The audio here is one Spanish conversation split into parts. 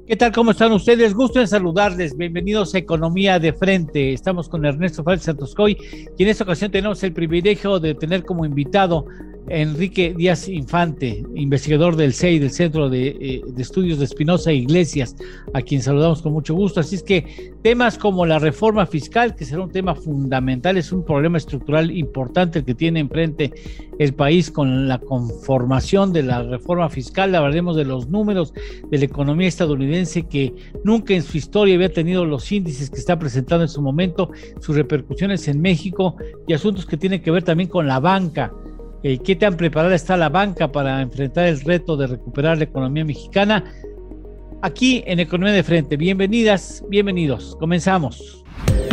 ¿Qué tal? ¿Cómo están ustedes? Gusto en saludarles. Bienvenidos a Economía de Frente. Estamos con Ernesto Fález Santoscoy y en esta ocasión tenemos el privilegio de tener como invitado a Enrique Díaz Infante, investigador del CEI, del Centro de Estudios de Espinosa Iglesias, a quien saludamos con mucho gusto. Así es que temas como la reforma fiscal, que será un tema fundamental, es un problema estructural importante el que tiene enfrente el país con la conformación de la reforma fiscal. Hablaremos de los números de la economía estadounidense, que nunca en su historia había tenido los índices que está presentando en su momento, sus repercusiones en México y asuntos que tienen que ver también con la banca. ¿Qué tan preparada está la banca para enfrentar el reto de recuperar la economía mexicana? Aquí en Economía de Frente. Bienvenidas, bienvenidos. Comenzamos.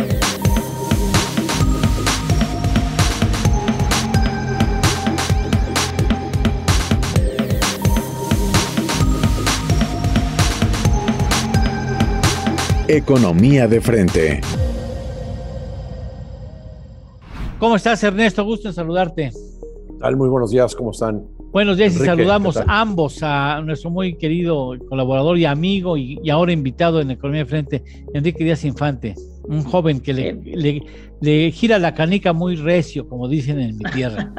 Economía de Frente. ¿Cómo estás, Ernesto? Gusto en saludarte. Muy buenos días, ¿cómo están? Buenos días, Enrique, y saludamos ambos a nuestro muy querido colaborador y amigo y ahora invitado en Economía de Frente, Enrique Díaz Infante, un joven que le gira la canica muy recio, como dicen en mi tierra.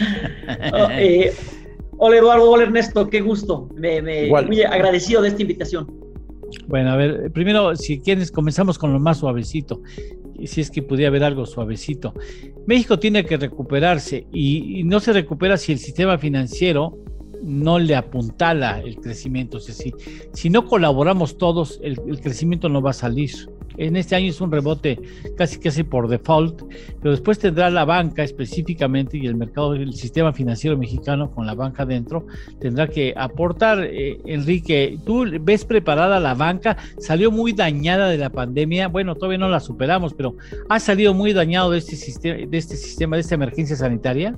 Hola Eduardo, hola Ernesto, qué gusto, muy agradecido de esta invitación. Bueno, a ver, primero, si quieres, comenzamos con lo más suavecito, si es que pudiera haber algo suavecito. México tiene que recuperarse y no se recupera si el sistema financiero no le apuntala el crecimiento. O sea, si no colaboramos todos, el crecimiento no va a salir. En este año es un rebote casi por default, pero después tendrá la banca específicamente y el mercado, el sistema financiero mexicano con la banca dentro, tendrá que aportar. Enrique, ¿tú ves preparada la banca? Salió muy dañada de la pandemia, bueno, todavía no la superamos, pero ¿ha salido muy dañado de este sistema, de esta emergencia sanitaria?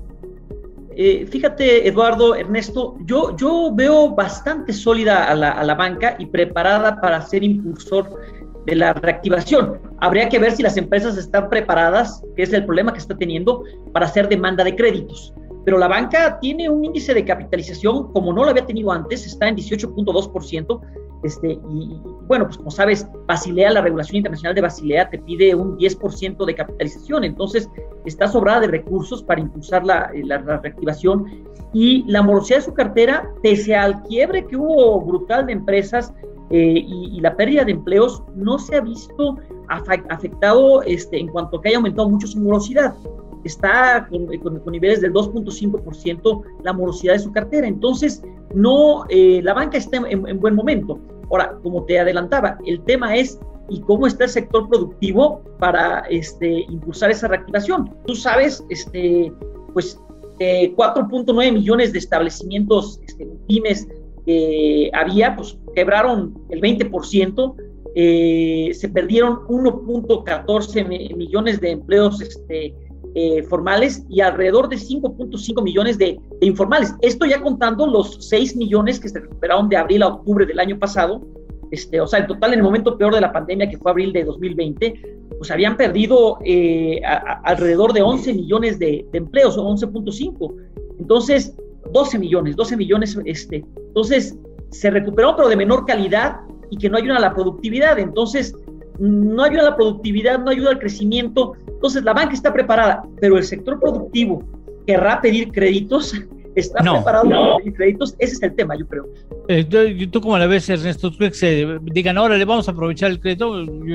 Fíjate, Eduardo, Ernesto, yo veo bastante sólida a la banca y preparada para ser impulsor de la reactivación. Habría que ver si las empresas están preparadas, que es el problema que está teniendo, para hacer demanda de créditos. Pero la banca tiene un índice de capitalización como no lo había tenido antes, está en 18.2%, y bueno, pues como sabes, Basilea, la regulación internacional de Basilea te pide un 10% de capitalización, entonces está sobrada de recursos para impulsar la reactivación, y la morosidad de su cartera, pese al quiebre que hubo brutal de empresas, y la pérdida de empleos, no se ha visto afectado en cuanto a que haya aumentado mucho su morosidad. Está con niveles del 2.5% la morosidad de su cartera. Entonces, la banca está en buen momento. Ahora, como te adelantaba, el tema es ¿y cómo está el sector productivo para impulsar esa reactivación? Tú sabes, pues 4.9 millones de establecimientos pymes había, pues quebraron el 20%, se perdieron 1.14 millones de empleos formales y alrededor de 5.5 millones de informales. Esto ya contando los 6 millones que se recuperaron de abril a octubre del año pasado. O sea, en total, en el momento peor de la pandemia, que fue abril de 2020, pues habían perdido alrededor de 11 millones de empleos, o 11.5. Entonces, 12 millones, entonces se recuperó, pero de menor calidad y que no ayuda a la productividad. Entonces, no ayuda a la productividad, no ayuda al crecimiento. Entonces, la banca está preparada, pero el sector productivo querrá pedir créditos, está preparado para pedir créditos. Ese es el tema, yo creo. ¿Tú cómo la ves, Ernesto? ¿Tú crees que se digan, ahora le vamos a aprovechar el crédito?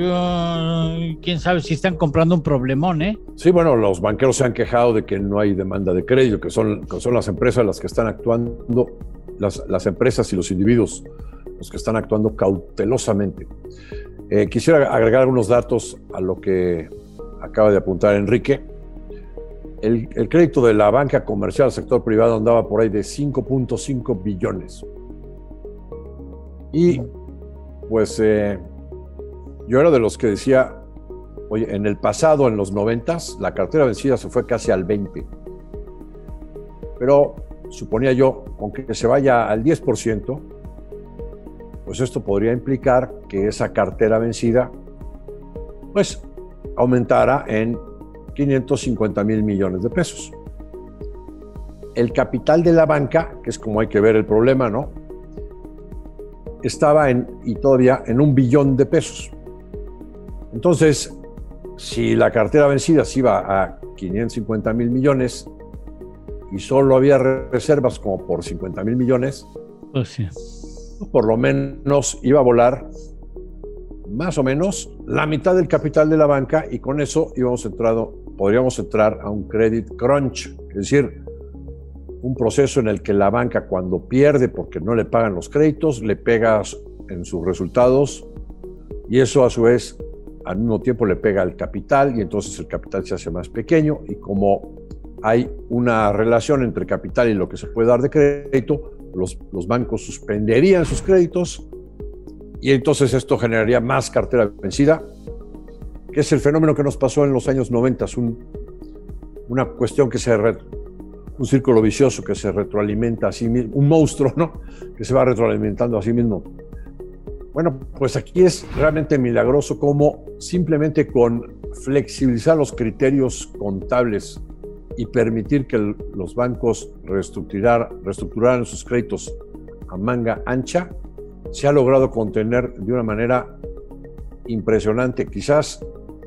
Quién sabe si están comprando un problemón, ¿eh? Sí, bueno, los banqueros se han quejado de que no hay demanda de crédito, que son las empresas las que están actuando, las empresas y los individuos los que están actuando cautelosamente. Quisiera agregar algunos datos a lo que acaba de apuntar Enrique. El crédito de la banca comercial al sector privado andaba por ahí de 5.5 billones. Y pues yo era de los que decía, oye, en el pasado, en los 90s, la cartera vencida se fue casi al 20%. Pero suponía yo, aunque se vaya al 10%, pues esto podría implicar que esa cartera vencida pues aumentara en 550,000 millones de pesos. El capital de la banca, que es como hay que ver el problema, ¿no? estaba y todavía en $1 billón. Entonces, si la cartera vencida se iba a 550 mil millones y solo había reservas como por 50 mil millones, pues sí, por lo menos iba a volar más o menos la mitad del capital de la banca, y con eso podríamos entrar a un credit crunch, es decir, un proceso en el que la banca, cuando pierde porque no le pagan los créditos, le pega en sus resultados, y eso a su vez al mismo tiempo le pega al capital, y entonces el capital se hace más pequeño, y como hay una relación entre capital y lo que se puede dar de crédito, los bancos suspenderían sus créditos, y entonces esto generaría más cartera vencida, que es el fenómeno que nos pasó en los años 90, una cuestión un círculo vicioso que se retroalimenta a sí mismo, un monstruo, ¿no?, que se va retroalimentando a sí mismo. Bueno, pues aquí es realmente milagroso cómo simplemente con flexibilizar los criterios contables y permitir que los bancos reestructuraran sus créditos a manga ancha, se ha logrado contener de una manera impresionante. Quizás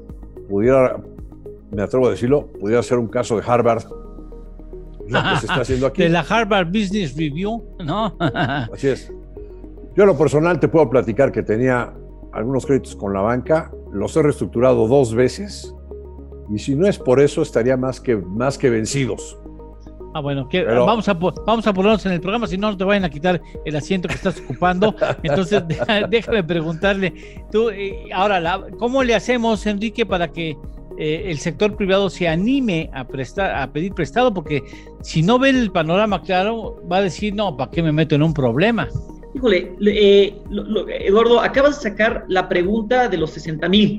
me atrevo a decirlo, pudiera ser un caso de Harvard, lo que se está haciendo aquí. De la Harvard Business Review, ¿no? Así es. Yo a lo personal te puedo platicar que tenía algunos créditos con la banca, los he reestructurado 2 veces, y si no es por eso estaría más que vencidos. Bueno, vamos a ponernos en el programa, si no te vayan a quitar el asiento que estás ocupando. Entonces, déjame preguntarle, tú, ahora, ¿cómo le hacemos, Enrique, para que el sector privado se anime a pedir prestado? Porque si no ve el panorama claro, va a decir, no, ¿para qué me meto en un problema? Híjole, Eduardo, acabas de sacar la pregunta de los 60,000.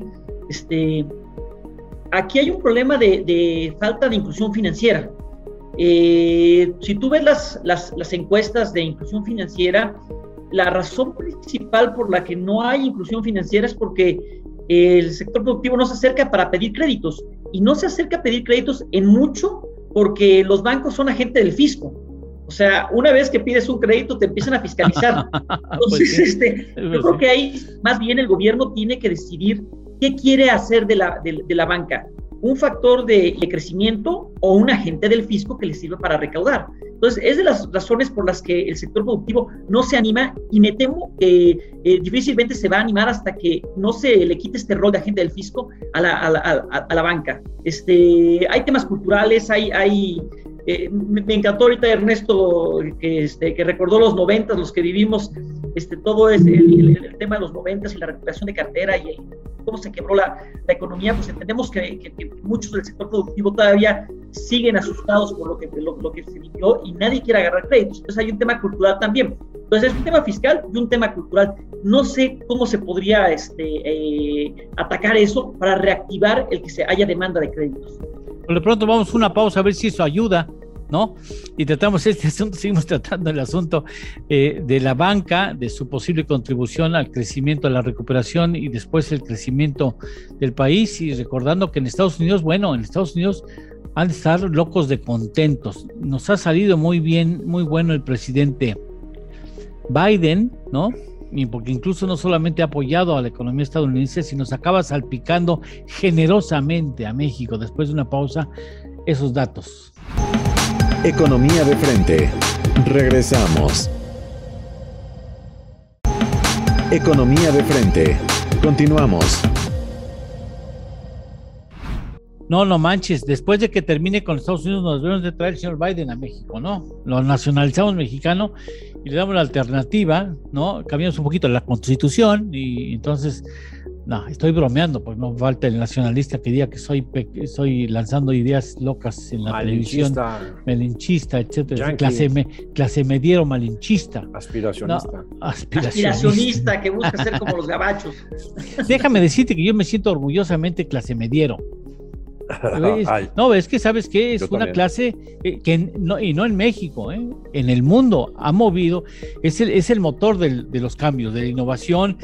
Aquí hay un problema de falta de inclusión financiera. Si tú ves las encuestas de inclusión financiera, la razón principal por la que no hay inclusión financiera es porque el sector productivo no se acerca para pedir créditos, y no se acerca a pedir créditos en mucho porque los bancos son agentes del fisco. O sea, una vez que pides un crédito te empiezan a fiscalizar. Entonces, yo creo que ahí más bien el gobierno tiene que decidir qué quiere hacer de la banca. ¿Un factor de crecimiento o un agente del fisco que le sirve para recaudar? Entonces, es de las razones por las que el sector productivo no se anima, y me temo que difícilmente se va a animar hasta que no se le quite este rol de agente del fisco a la banca. Hay temas culturales, me encantó ahorita Ernesto que recordó los 90, los que vivimos, todo es el tema de los 90 y la recuperación de cartera y cómo se quebró la economía. Pues entendemos que muchos del sector productivo todavía siguen asustados por lo que se vivió y nadie quiere agarrar créditos. Entonces hay un tema cultural también. Entonces es un tema fiscal y un tema cultural. No sé cómo se podría atacar eso para reactivar el que haya demanda de créditos. Por lo pronto vamos a una pausa a ver si eso ayuda, ¿no? Y tratamos este asunto, seguimos tratando el asunto de la banca, de su posible contribución al crecimiento, a la recuperación y después el crecimiento del país, y recordando que en Estados Unidos han de estar locos de contentos. Nos ha salido muy bien, muy bueno el presidente Biden, ¿no? Y porque incluso no solamente ha apoyado a la economía estadounidense, sino se acaba salpicando generosamente a México. Después de una pausa, esos datos. Economía de frente. Regresamos. Economía de frente. Continuamos. No manches, después de que termine con Estados Unidos nos debemos de traer el señor Biden a México, ¿no? Lo nacionalizamos mexicano y le damos la alternativa, ¿no? Cambiamos un poquito la Constitución y entonces, no, estoy bromeando, pues no falta el nacionalista que diga que soy lanzando ideas locas en la televisión, melinchista, etcétera, clase mediero malinchista. Aspiracionista. No, aspiracionista, que busca ser como los gabachos. Déjame decirte que yo me siento orgullosamente clase mediero. No, es que sabes que es una clase que no, y no en México, en el mundo ha movido, es el motor de los cambios, de la innovación,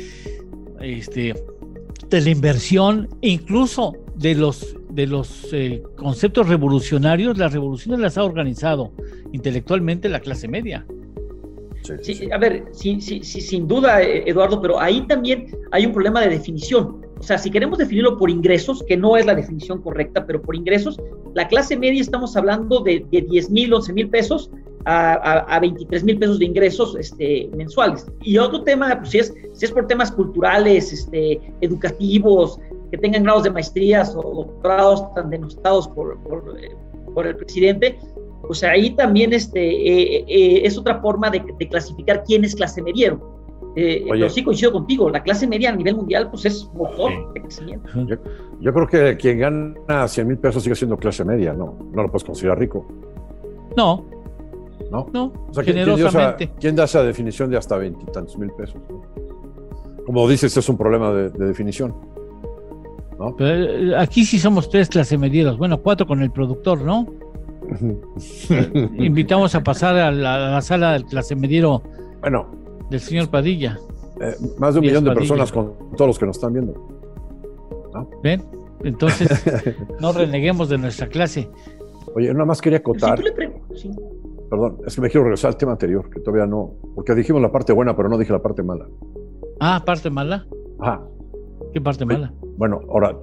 de la inversión, incluso de los conceptos revolucionarios. Las revoluciones las ha organizado intelectualmente la clase media. Sí. A ver, sí, sin duda, Eduardo, pero ahí también hay un problema de definición. O sea, si queremos definirlo por ingresos, que no es la definición correcta, pero por ingresos, la clase media estamos hablando de 10,000, 11,000 pesos a 23,000 pesos de ingresos mensuales. Y otro tema, pues, si es por temas culturales, educativos, que tengan grados de maestrías o doctorados tan denostados por el presidente, pues ahí también es otra forma de clasificar quién es clase mediero. Pero sí coincido contigo, la clase media a nivel mundial pues es motor de crecimiento. Yo creo que quien gana 100,000 pesos sigue siendo clase media, no lo puedes considerar rico. No, o sea, generosamente. ¿quién da esa definición de hasta 20 y tantos mil pesos? Como dices, es un problema de definición, ¿no? Pero aquí sí somos 3 clase medieros, bueno, 4 con el productor, ¿no? Invitamos a pasar a la sala del clase mediero del señor Padilla. Más de 1 millón de personas con todos los que nos están viendo, ¿no? ¿Ven? Entonces, no reneguemos de nuestra clase. Oye, nada más quería acotar. Sí. Perdón, es que me quiero regresar al tema anterior, que todavía no, porque dijimos la parte buena, pero no dije la parte mala. Ah, ¿parte mala? Ajá. ¿Qué parte mala? Bueno, ahora,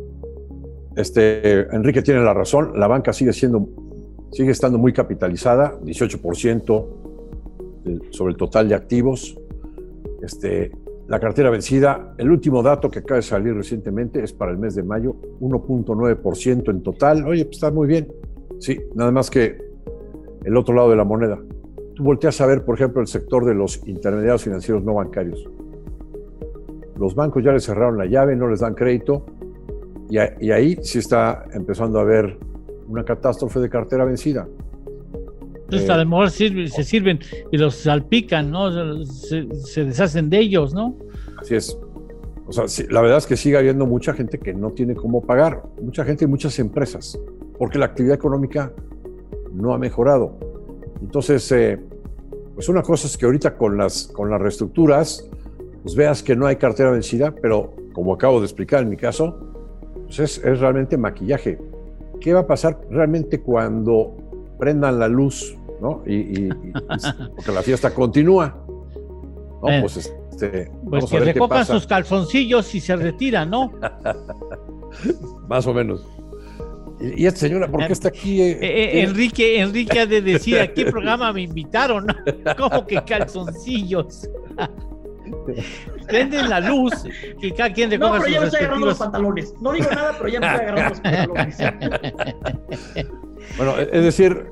Enrique tiene la razón, la banca sigue estando muy capitalizada, 18% sobre el total de activos. La cartera vencida, el último dato que acaba de salir recientemente es para el mes de mayo, 1.9% en total. Oye, pues está muy bien. Sí, nada más que el otro lado de la moneda. Tú volteas a ver, por ejemplo, el sector de los intermediarios financieros no bancarios. Los bancos ya les cerraron la llave, no les dan crédito, y ahí sí está empezando a haber una catástrofe de cartera vencida. Entonces a lo mejor se sirven y los salpican, ¿no? Se deshacen de ellos, ¿no? Así es. O sea, sí, la verdad es que sigue habiendo mucha gente que no tiene cómo pagar. Mucha gente y muchas empresas, porque la actividad económica no ha mejorado. Entonces, pues una cosa es que ahorita con las reestructuras, pues veas que no hay cartera vencida, pero como acabo de explicar en mi caso, pues es realmente maquillaje. ¿Qué va a pasar realmente cuando prendan la luz, ¿no? Porque la fiesta continúa, ¿no? Pues que recojan sus calzoncillos y se retiran, ¿no? Más o menos. Y esta señora, ¿por qué está aquí? Enrique ha de decir, ¿a qué programa me invitaron? ¿Cómo que calzoncillos? Prenden la luz, que cada quien recoja sus respectivos... No, pero ya me estoy agarrando los pantalones. No digo nada, pero ya me estoy agarrando los pantalones. Bueno, es decir,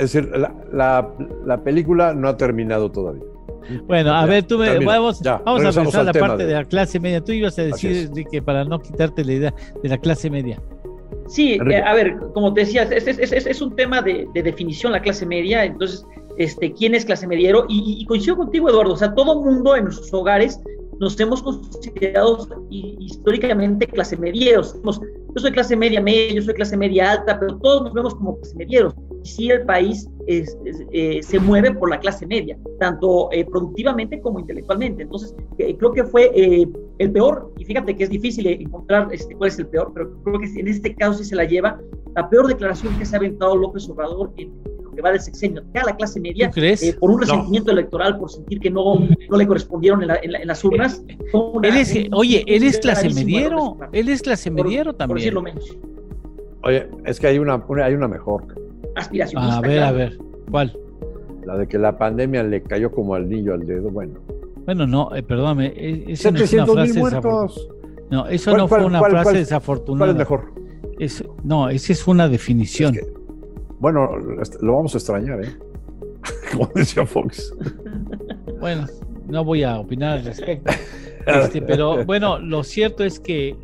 la película no ha terminado todavía. Bueno, a ver, vamos a regresar a la parte de la clase media. Tú ibas a decir, Enrique, para no quitarte la idea de la clase media. Sí, a ver, como te decía, es un tema de definición la clase media. Entonces, ¿quién es clase mediero? Y coincido contigo, Eduardo, o sea, todo mundo en nuestros hogares nos hemos considerado históricamente clase medieros. Yo soy clase media, yo soy clase media alta, pero todos nos vemos como clase medieros. Y sí, el país se mueve por la clase media, tanto productivamente como intelectualmente. Entonces, creo que fue el peor, y fíjate que es difícil encontrar cuál es el peor, pero creo que en este caso sí se la lleva la peor declaración que se ha aventado López Obrador en lo que va del sexenio. A la clase media, por un resentimiento electoral, por sentir que no le correspondieron en las urnas. Él es clase mediero, él es clase mediero también. Por decirlo menos. Oye, es que hay una mejor. Aspiracionista. A ver, ¿cuál? La de que la pandemia le cayó como anillo al dedo, bueno, no, perdóname, esa no es una 700,000 frase muertos. No, eso no fue una frase desafortunada. ¿Cuál es mejor? Esa es una definición. Bueno, lo vamos a extrañar, como decía Fox. Bueno, no voy a opinar al respecto. Pero bueno, lo cierto es que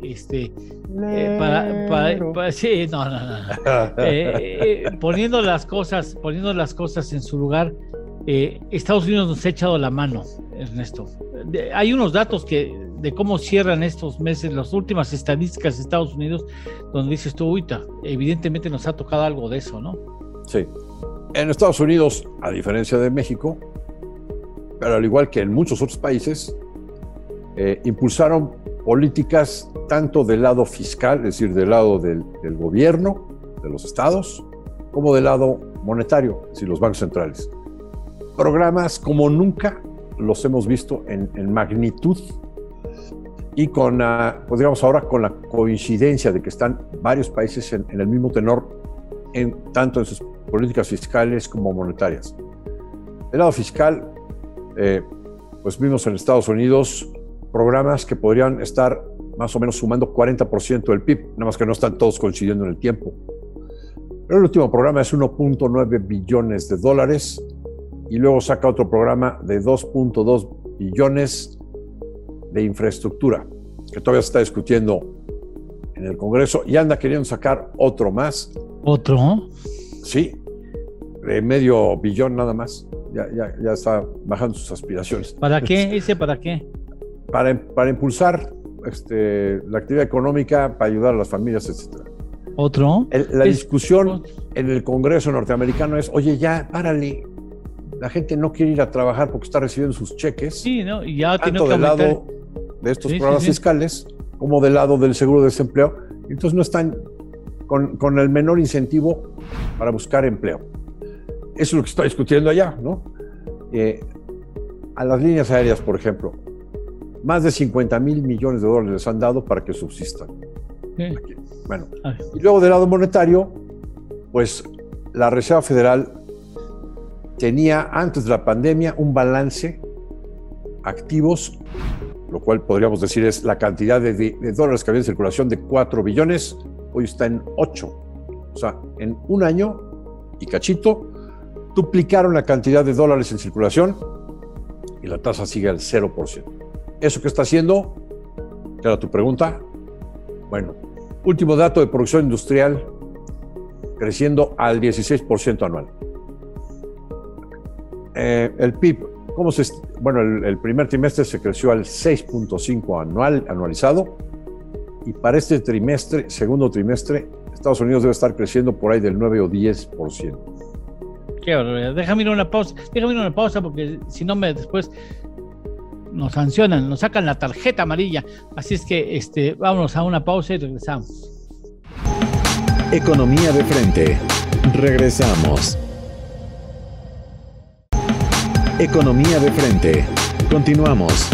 sí, no. Poniendo las cosas en su lugar, Estados Unidos nos ha echado la mano, Ernesto. Hay unos datos de cómo cierran estos meses, las últimas estadísticas de Estados Unidos, donde dices tú, evidentemente nos ha tocado algo de eso, ¿no? Sí. En Estados Unidos, a diferencia de México, pero al igual que en muchos otros países, impulsaron políticas tanto del lado fiscal, es decir, del lado del gobierno, de los estados, como del lado monetario, es decir, los bancos centrales. programas como nunca los hemos visto en magnitud y con, pues digamos ahora con la coincidencia de que están varios países en el mismo tenor, tanto en sus políticas fiscales como monetarias. Del lado fiscal, pues vimos en Estados Unidos programas que podrían estar más o menos sumando 40% del PIB, nada más que no están todos coincidiendo en el tiempo. Pero el último programa es 1.9 billones de dólares y luego saca otro programa de 2.2 billones de infraestructura, que todavía se está discutiendo en el Congreso y anda queriendo sacar otro más. ¿Otro? Sí, de medio billón nada más. Ya está bajando sus aspiraciones. ¿Para qué? ¿Ese para qué? Para impulsar la actividad económica, para ayudar a las familias, etc. ¿Otro? La discusión en el Congreso norteamericano es, oye, ya, párale. La gente no quiere ir a trabajar porque está recibiendo sus cheques. Sí, ¿no? Y ya tanto del lado de estos programas fiscales como del lado del seguro de desempleo. Entonces no están con el menor incentivo para buscar empleo. Eso es lo que se está discutiendo allá, ¿no? A las líneas aéreas, por ejemplo, más de 50,000 millones de dólares les han dado para que subsistan. Sí. Aquí. Bueno, y luego del lado monetario, pues la Reserva Federal tenía antes de la pandemia un balance activos, lo cual podríamos decir es la cantidad de dólares que había en circulación de 4 billones, hoy está en 8. O sea, en un año y cachito, duplicaron la cantidad de dólares en circulación y la tasa sigue al 0%. ¿Eso qué está haciendo? ¿Qué era tu pregunta? Bueno, último dato de producción industrial, creciendo al 16% anual. El PIB, el primer trimestre se creció al 6.5 anualizado y para este segundo trimestre, Estados Unidos debe estar creciendo por ahí del 9 o 10%. Qué barbaridad. Déjame ir a una pausa porque si no después nos sancionan, nos sacan la tarjeta amarilla. Así es que vámonos a una pausa y regresamos. Economía de frente. Regresamos. Economía de frente. Continuamos.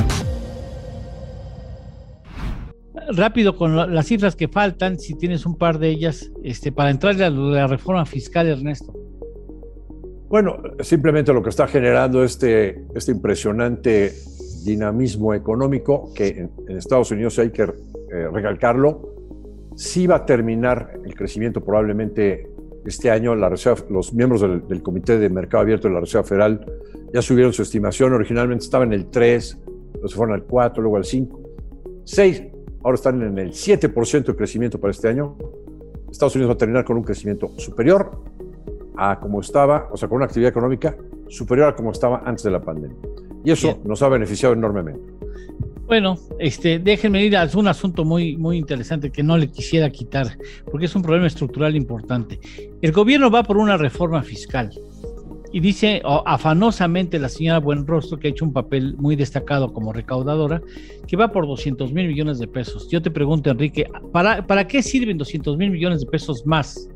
Rápido con las cifras que faltan, si tienes un par de ellas, para entrar a la reforma fiscal, Ernesto. Bueno, simplemente lo que está generando este impresionante dinamismo económico, que en Estados Unidos hay que recalcarlo, sí va a terminar el crecimiento probablemente este año. Los miembros del Comité de Mercado Abierto de la Reserva Federal ya subieron su estimación. Originalmente estaba en el 3, luego se fueron al 4, luego al 5, 6, ahora están en el 7% de crecimiento para este año. Estados Unidos va a terminar con un crecimiento superior a como estaba, o sea, con una actividad económica superior a como estaba antes de la pandemia. Y eso nos ha beneficiado enormemente. Bueno, déjenme ir a un asunto muy, muy interesante que no le quisiera quitar, porque es un problema estructural importante. El gobierno va por una reforma fiscal y dice afanosamente la señora Buenrostro, que ha hecho un papel muy destacado como recaudadora, que va por 200,000 millones de pesos. Yo te pregunto, Enrique, ¿para qué sirven 200,000 millones de pesos más?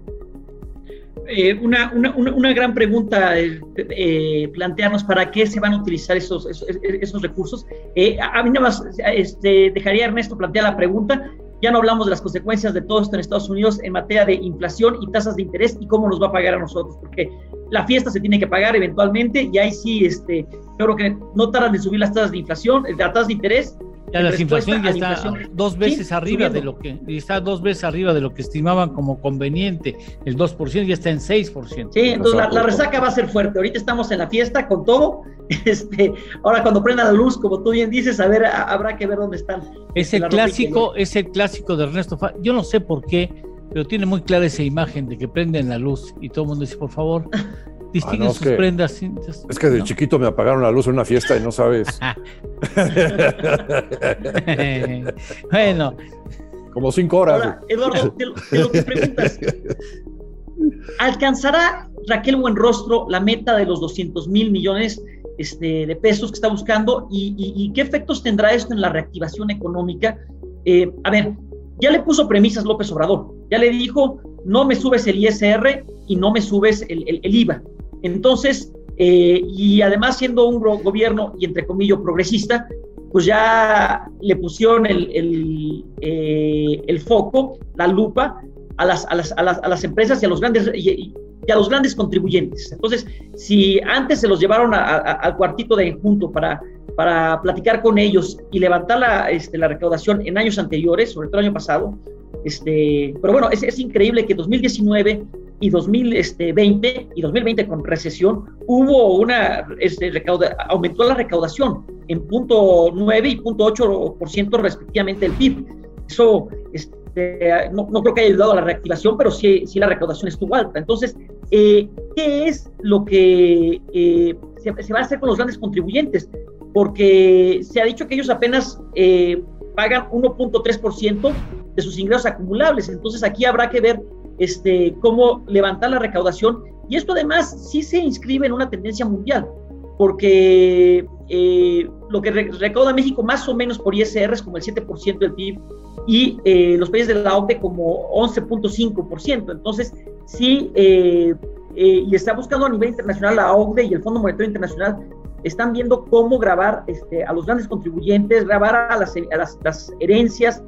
Una gran pregunta, plantearnos para qué se van a utilizar esos recursos. A mí nada más dejaría a Ernesto plantear la pregunta. Ya no hablamos de las consecuencias de todo esto en Estados Unidos en materia de inflación y tasas de interés y cómo nos va a pagar a nosotros, porque la fiesta se tiene que pagar eventualmente y ahí sí, yo creo que no tardan en subir las tasas de inflación, las tasas de interés. Ya la inflación ya está dos veces arriba de lo que estimaban como conveniente. El 2% ya está en 6%. Sí, entonces la resaca va a ser fuerte. Ahorita estamos en la fiesta con todo. Ahora cuando prenda la luz, como tú bien dices, a ver, habrá que ver dónde están. Es el clásico de Ernesto. Yo no sé por qué, pero tiene muy clara esa imagen de que prenden la luz y todo el mundo dice, por favor, distinguen sus prendas. Es que de chiquito me apagaron la luz en una fiesta y no sabes. Bueno. Como 5 horas. Ahora, Eduardo, te lo que preguntas, ¿alcanzará Raquel Buenrostro la meta de los 200,000 millones de pesos que está buscando? ¿Y qué efectos tendrá esto en la reactivación económica? A ver, ya le puso premisas López Obrador. Ya le dijo, no me subes el ISR y no me subes el IVA. Entonces, y además siendo un gobierno, y entre comillas, progresista, pues ya le pusieron el foco, la lupa, a las empresas y a los grandes contribuyentes. Entonces, si antes se los llevaron al cuartito de junto para platicar con ellos y levantar la recaudación en años anteriores, sobre todo el año pasado, pero bueno, es increíble que 2019 y 2020 y 2020 con recesión hubo aumentó la recaudación en 0.9 y 0.8% respectivamente del PIB. Eso no creo que haya ayudado a la reactivación, pero sí la recaudación estuvo alta. Entonces, ¿qué es lo que se va a hacer con los grandes contribuyentes? Porque se ha dicho que ellos apenas pagan 1.3% de sus ingresos acumulables. Entonces, aquí habrá que ver cómo levantar la recaudación, y esto además sí se inscribe en una tendencia mundial, porque lo que recauda México más o menos por ISR es como el 7% del PIB, y los países de la OCDE como 11.5%. Entonces, sí, y está buscando a nivel internacional la OCDE y el Fondo Monetario Internacional están viendo cómo grabar a los grandes contribuyentes, grabar a las herencias,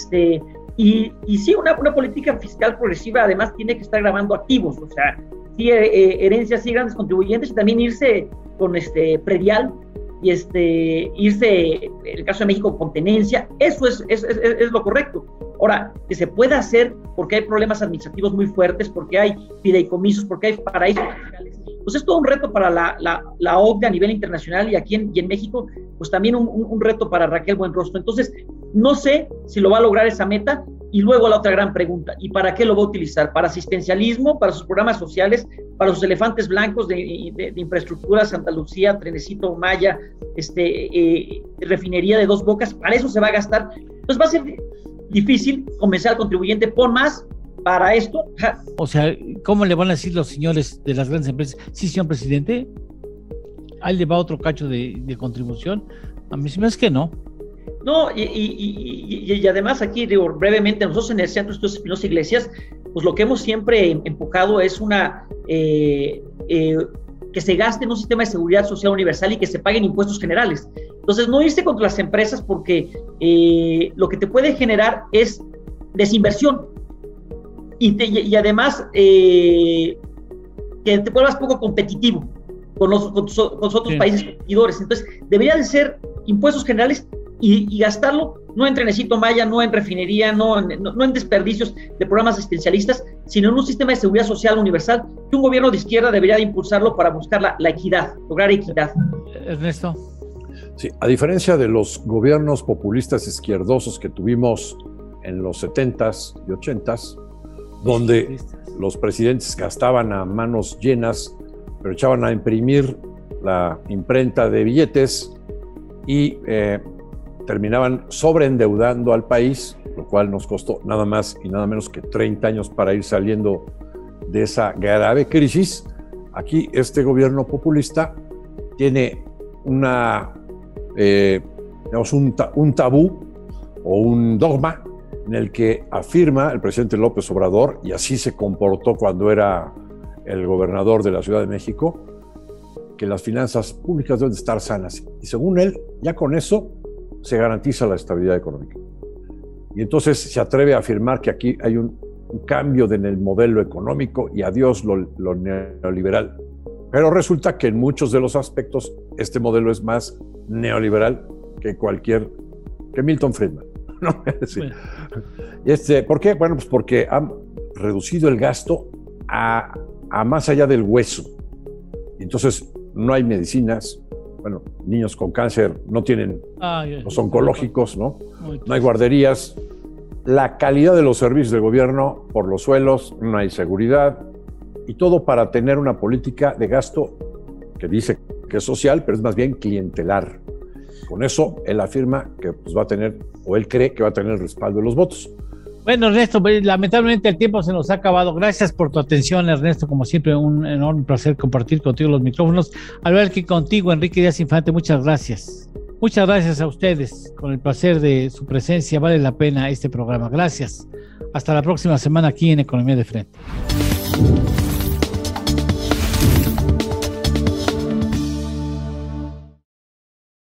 y sí, una política fiscal progresiva además tiene que estar grabando activos, o sea, sí, herencias, sí, grandes contribuyentes, y también irse con predial, y irse, en el caso de México, con tenencia. Eso es lo correcto. Ahora, que se pueda hacer porque hay problemas administrativos muy fuertes, porque hay fideicomisos, porque hay paraísos fiscales, pues es todo un reto para la OCDE a nivel internacional, y aquí en México, pues también un reto para Raquel Buenrostro. Entonces, no sé si lo va a lograr esa meta. Y luego la otra gran pregunta, ¿y para qué lo va a utilizar? ¿Para asistencialismo, para sus programas sociales, para sus elefantes blancos de infraestructura, Santa Lucía, Trenecito, Maya, refinería de Dos Bocas? ¿Para eso se va a gastar? Entonces va a ser difícil convencer al contribuyente, pon más para esto. O sea, ¿cómo le van a decir los señores de las grandes empresas? Sí, señor presidente, ahí le va otro cacho de contribución. A mí se me hace que no. No, y además aquí, digo, brevemente, nosotros en el Centro de Estudios Espinosa Iglesias, pues lo que hemos siempre empujado es que se gaste en un sistema de seguridad social universal y que se paguen impuestos generales. Entonces, no irse contra las empresas, porque lo que te puede generar es desinversión, y además que te vuelvas poco competitivo con los otros países competidores. Entonces, debería de ser impuestos generales y gastarlo no en Trenecito Maya, no en refinería, no en desperdicios de programas asistencialistas, sino en un sistema de seguridad social universal que un gobierno de izquierda debería de impulsarlo para buscar la equidad, lograr equidad. Ernesto. Sí, a diferencia de los gobiernos populistas izquierdosos que tuvimos en los 70s y 80s, donde los presidentes gastaban a manos llenas, pero echaban a imprimir la imprenta de billetes y terminaban sobreendeudando al país, lo cual nos costó nada más y nada menos que 30 años para ir saliendo de esa grave crisis. Aquí este gobierno populista tiene un tabú o un dogma en el que afirma el presidente López Obrador, y así se comportó cuando era el gobernador de la Ciudad de México, que las finanzas públicas deben estar sanas. Y según él, ya con eso se garantiza la estabilidad económica. Y entonces se atreve a afirmar que aquí hay un cambio en el modelo económico y adiós lo neoliberal. Pero resulta que en muchos de los aspectos este modelo es más neoliberal que Milton Friedman, ¿no? Sí. Bueno. ¿Por qué? Bueno, pues porque han reducido el gasto a más allá del hueso. Y entonces no hay medicinas. Bueno, niños con cáncer no tienen los oncológicos, ¿no? No hay guarderías. La calidad de los servicios del gobierno por los suelos, no hay seguridad, y todo para tener una política de gasto que dice que es social, pero es más bien clientelar. Con eso, él afirma que pues, va a tener, o él cree que va a tener el respaldo de los votos. Bueno, Ernesto, lamentablemente el tiempo se nos ha acabado. Gracias por tu atención, Ernesto. Como siempre, un enorme placer compartir contigo los micrófonos. Al ver que contigo, Enrique Díaz Infante, muchas gracias. Muchas gracias a ustedes. Con el placer de su presencia, vale la pena este programa. Gracias. Hasta la próxima semana aquí en Economía de Frente.